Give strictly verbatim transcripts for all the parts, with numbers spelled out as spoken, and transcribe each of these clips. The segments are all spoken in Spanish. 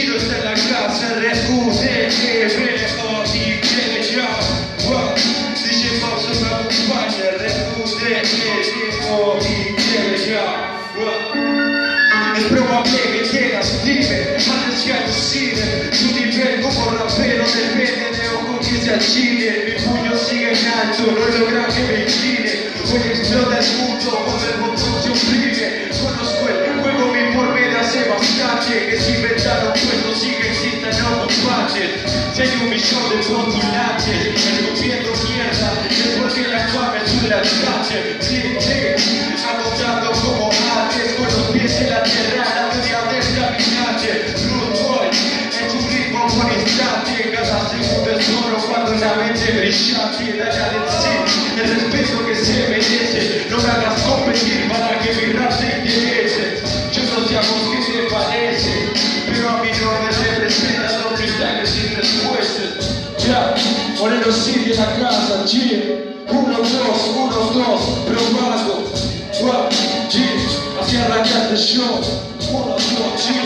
Chido está en la casa, rescuse, veo y que ya. D J Pausa me acompaña, rescuse, veo y que ya. Es probable que quieras, dime, antes que alucinen. Tu nivel como rapero depende de ojo que se achine. Mi puño sigue en alto, no logra que me incline. Hoy explota el mundo cuando el botón se oprime. Conozco el juego, mi forma de hace bastante. Que si inventaron puestos sigue existan no combates. Si hay un millón de postulantes, el gobierno mierda, es porque la fama es un lanzaje. Sí, sí, agotando como antes, con los pies en la tierra, la teoría de caminante. Rude boy, es un ritmo por instante, cada segundo es oro cuando la mente brillante. Dale al sí, el respeto que se merece, no me hagas competir para que mi rap se interese. Yo no sé a vos qué te parece, pero a mí no me representa los freestyles sin respuestas. Ya, Moreno City en la casa, G. Uno, dos, uno, dos, probando. Wow, G, así arrancaste el show. Uno, dos, G.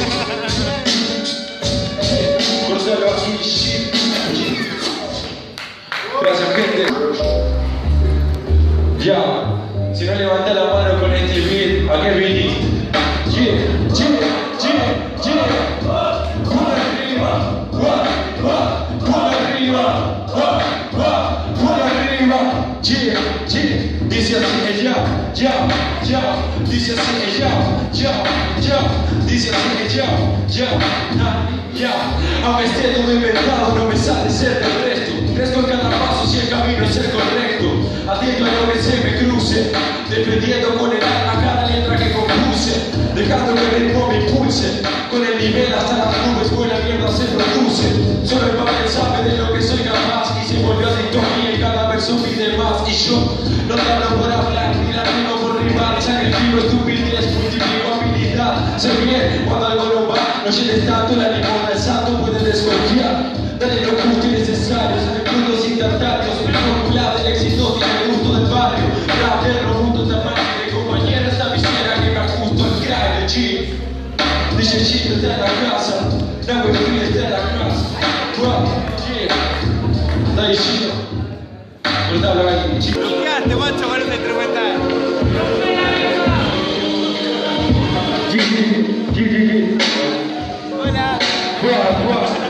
Cortalo aquí, G. Gracias, gente. Ya, si no levantás la mano con este beat, ¿a qué viniste? Yeah, yeah, yeah, yeah. Por arriba, va, va, por arriba, va, va, por arriba. Yeah, yeah. Dice así ella, ya, ya. Dice así ella, ya, ya. Dice así ella, ya, ya. Aunque esté todo inventado, no me sale ser del resto. Crezco en cada paso si el camino es el correcto. Atento a lo que se me cruce, defendiendo con el alma cada letra que compuse, dejando que el ritmo me impulse. Con el nivel hasta las nubes, buena mierda se produce. Solo el papel sabe de lo que soy capaz y se volvió adicto a mí y cada verso pide más. Y yo no te hablo por hablar, ni la rimo por rimar. Sacrifico estupidez, multiplico habilidad. Sé bien cuando algo no va, no llenes tanto la limona, el santo puede desconfiar. Dale lo justo y necesario, minutos instantáneos. Mi fórmula del éxito tiene el gusto del barrio. Rap del robusto tamaño de compañera, esta visera que me ajusto al cráneo. G, D J Chito está en la casa, Nahuel Free está en la casa. Wow, yeah, dale Chito, cortalo ahí, Chito. Bloqueaste, guacho, con ese instrumental. G, G, G, G, G. Hola. Wow, wow.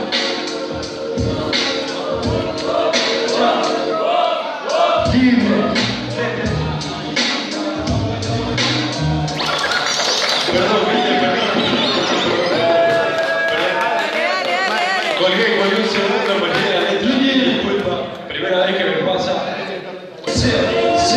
Colgué, colgué un segundo porque era de ti, disculpa. Primera vez que me pasa. Sí, sí.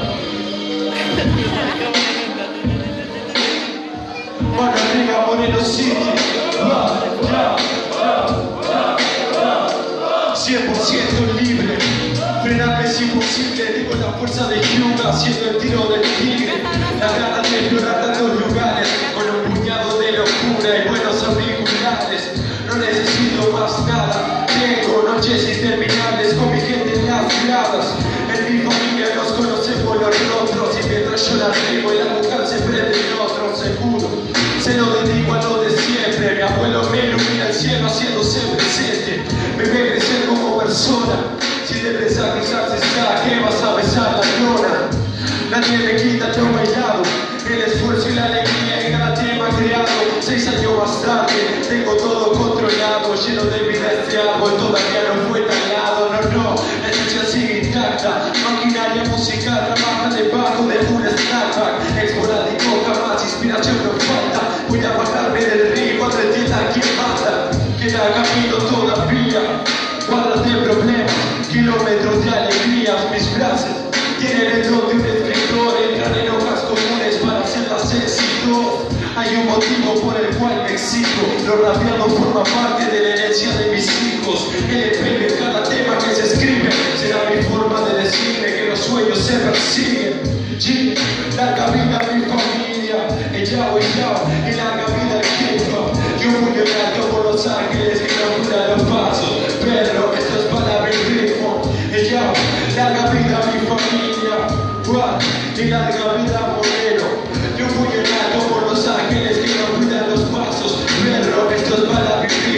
Mano arriba, Moreno City. Va, ya, ya, ya. cien por ciento libre. Frenarme es imposible, digo la fuerza de Hyuga, haciendo el tiro del tigre. La gana de explorar tantos lugares, con un puñado de locura y buenos auriculares. No necesito más nada, tengo noches interminables con mi gente en las gradas. En mi familia nos conocemos los rostros y mientras yo la rimo y la mujer se prende en otro seguro. Se lo dedico a lo de siempre, mi abuelo me ilumina el cielo haciéndose presente. Me ve crecer como persona, si te pensás que ya se sabe que vas a besar la lona. Nadie me quita lo bailado, el esfuerzo y la alegría en cada tema creado. Seis años más tarde, tengo todo controlado, lleno de vida este árbol, todavía no fue talado. No, no, la esencia sigue intacta, maquinaria musical trabaja debajo de un snapback. Esporádico, jamás inspiración no falta, voy a bajarme del río cuando entienda quién mata. Queda camino todavía, cuadras de problemas, kilómetros de alegrías. Mis frases tienen el don de un escritor, entran en hojas comunes para hacerlas éxito. Hay un motivo por el cual me exijo, lo rapeado forma parte de la herencia de mis hijos. El empeño en cada tema que se escribe será mi forma de decirme que los sueños se persiguen. G, larga vida a mi familia, ella o ella, y larga vida al hip hop. Yo muy alto por Los Ángeles que no cura los pasos, pero esto es palabra y ritmo. Ella, larga vida a mi familia, what? Y larga vida a Moreno. Yo muy alto por Los Ángeles que no cuidan los pasos, pero esto es palabra y ritmo.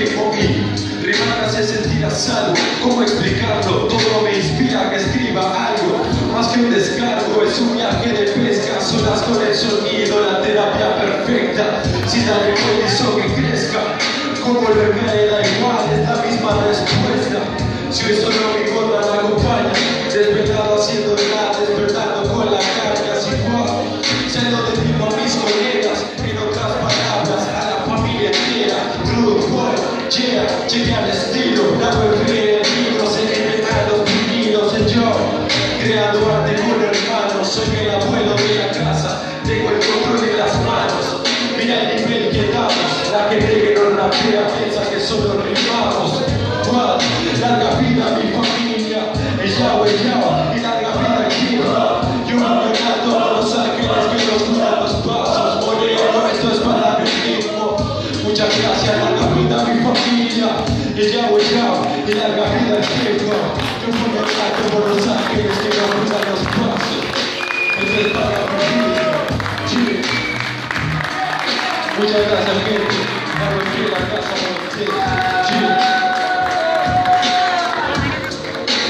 Como lo que me da igual, es la misma respuesta. Si hoy solo mi gorra la acompaña, despertado haciendo nada, despertando con la carga sin igual. Se lo digo a mis colegas, en otras palabras, a la familia entera. Rude boy, yeah, llegué al estilo, la bebé, el libro, se generan los vinilos, el yo, creando arte con hermanos, soy el abuelo de la casa, tengo el control en las manos. Mira el nivel que damos, la gente que no rapea piensa que solo rimamos. What? Larga vida a mi familia, el yao, el yao, y larga vida el hip hop. Yo amo a todos los ángeles que nos curan los pasos. Moreno, esto es para mi ritmo. Muchas gracias, larga vida a mi familia, el yao, el yao, y larga vida el hip hop. Yo amo a todos los ángeles que nos curan los pasos. Esto es para mi ritmo. Muchas gracias, gente. La volví a la casa con ustedes.